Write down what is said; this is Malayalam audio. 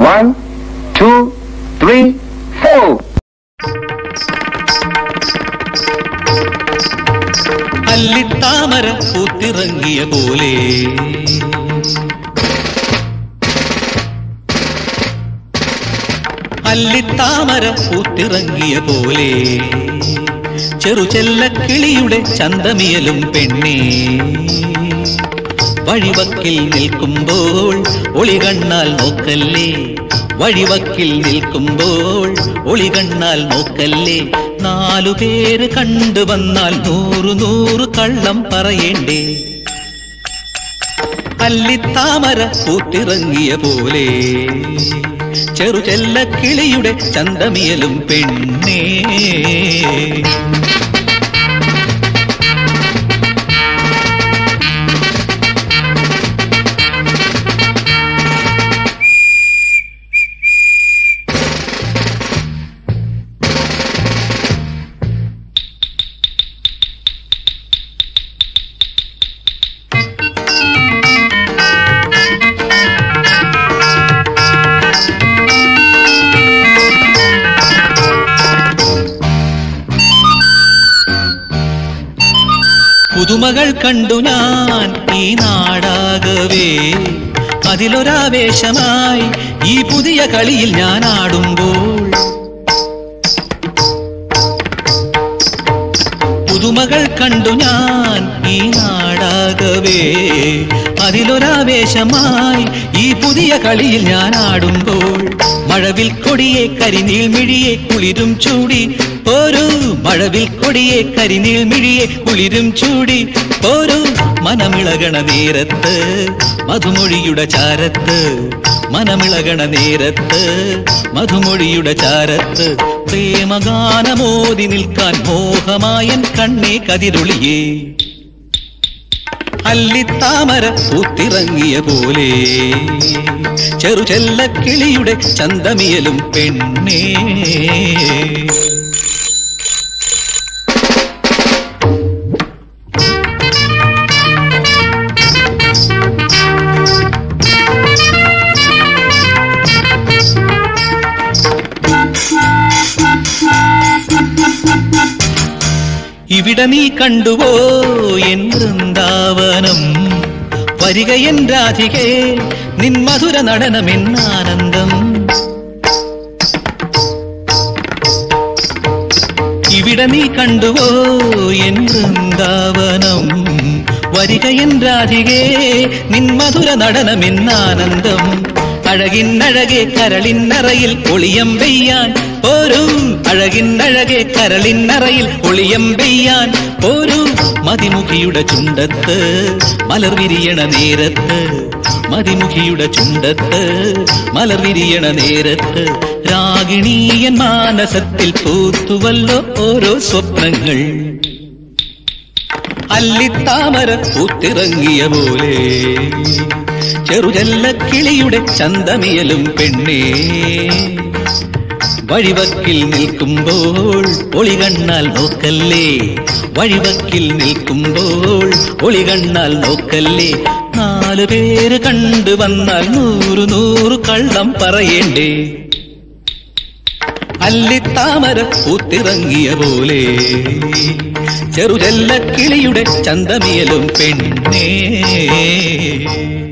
1, 2, 3, 4. അല്ലിത്താമര പൂത്തിറങ്ങിയ പോലെ അല്ലിത്താമര പൂത്തിറങ്ങിയ പോലെ ചെറുചെല്ലക്കിളിയുടെ ചന്തമിയലും പെണ്ണേ വഴിവക്കിൽ നിൽക്കുമ്പോൾ ഒളികണ്ണാൽ നോക്കല്ലേ വഴിവക്കിൽ നിൽക്കുമ്പോൾ ഒളികണ്ണാൽ നോക്കല്ലേ 4 പേര് കണ്ടുവന്നാൽ 100 കള്ളം പറയേണ്ടേ അല്ലിത്താമര പൂത്തിറങ്ങിയ പോലെ ചെറുചെല്ലക്കിളിയുടെ ചന്തമിയലും പെണ്ണേ പുതുമകൾ കണ്ടു ഞാൻ ഈ നാടാകവേ അതിലൊരാവേശമായി ഈ പുതിയ കളിയിൽ ഞാൻ ആടുമ്പോൾ പുതുമകൾ കണ്ടു ഞാൻ ഈ നാടാകവേ അതിലൊരാവേശമായി ഈ പുതിയ കളിയിൽ ഞാൻ ആടുമ്പോൾ മഴവിൽ കൊടിയെ കരിനീൾമിഴിയെ കുളിരും ചൂടി പോരൂ മഴവിൽ കൊടിയെ കരിനീൾമിഴിയെ കുളിരും ചൂടി പോരൂ മനമിളകണ നേരത്ത് മധുമൊഴിയുടെ ചാരത്ത് മനമിളകണ നേരത്ത് മധുമൊഴിയുടെ ചാരത്ത് പ്രേമഗാനമോതി നിൽക്കാൻ മോഹമായൻ കണ്ണേ കതിരൊളിയേ അല്ലിത്താമര പൂത്തിറങ്ങിയ പോലെ ചെറുചെല്ലക്കിളിയുടെ ചന്തമിയലും പെണ്ണേ ഇവിടെ നീ കണ്ടുവോ എൻ വൃന്ദാവനം വരികയൻ രാധികേ നിൻ മധുര നടനമെന്നാനന്ദം ഇവിടെ നീ കണ്ടുവോ എൻ വൃന്ദാവനം വരികയൻ രാധികേ നിൻ മധുര നടനമെന്നാനന്ദം അഴകിന്നഴകെ കരളിന്നറയിൽ ഒളിയം പെയ്യാൻ പോരൂ അഴകിന്നഴകെ കരളിന്നറയിൽ ഒളിയം പെയ്യാൻ പോരൂ മതിമുഖിയുടെ ചുണ്ടത്ത് മലർ വിരിയണ നേരത്ത് മതിമുഖിയുടെ ചുണ്ടത്ത് മലർ വിരിയണ നേരത്ത് രാഗിണീയൻ മാനസത്തിൽ പൂത്തുവല്ലോ ഓരോ സ്വപ്നങ്ങൾ അല്ലിത്താമര പൂത്തിറങ്ങിയ പോലെ ചെറുചെല്ലക്കിളിയുടെ ചന്തമിയലും പെണ്ണേ വഴിവക്കിൽ നിൽക്കുമ്പോൾ ഒളികണ്ണാൽ നോക്കല്ലേ വഴിവക്കിൽ നിൽക്കുമ്പോൾ ഒളികണ്ണാൽ നോക്കല്ലേ 4 പേര് കണ്ടുവന്നാൽ 100 കള്ളം പറയേണ്ടേ അല്ലിത്താമര പൂത്തിറങ്ങിയ പോലെ ചെറുചെല്ലക്കിളിയുടെ ചന്തമിയലും പെണ്ണേ